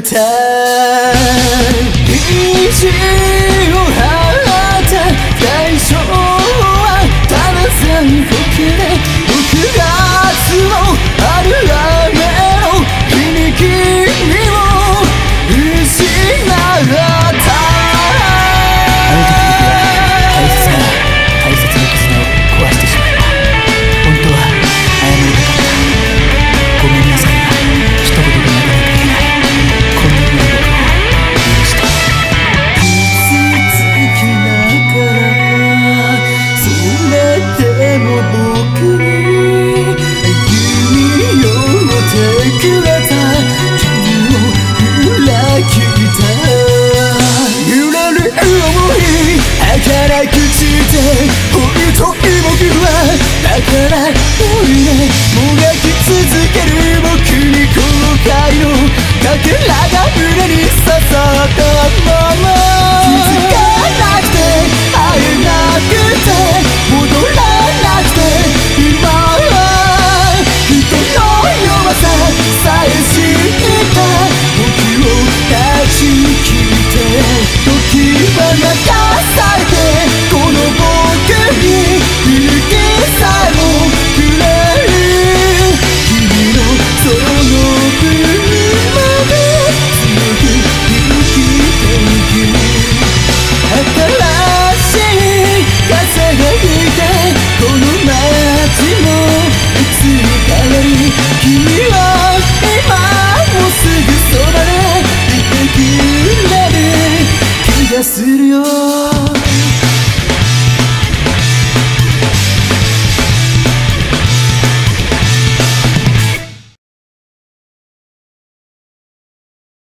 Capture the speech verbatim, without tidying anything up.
た意地を張った最初はただ残酷で僕がのある雨の日に君を失ったあの時僕は大切な大切な絆を壊してしまい本当は謝りたかったごめんなさいが一言でなかなか言えないこんな風に僕を許して傷つきながらそれでも僕にくれた君を裏切った揺れる想い儚くして本当に僕はだからおいでもがき続ける僕に後悔のかけらが胸に刺さったまま気づかなくて会えなくて戻らなくて今は人の弱ささえ知った僕を断ち切って時は流されてこの僕に勇気さえもくれる君のその分まで強く生きてゆく新しい風が吹いてこの街も移り変わり君は今もすぐそばでいてくれる気がするよ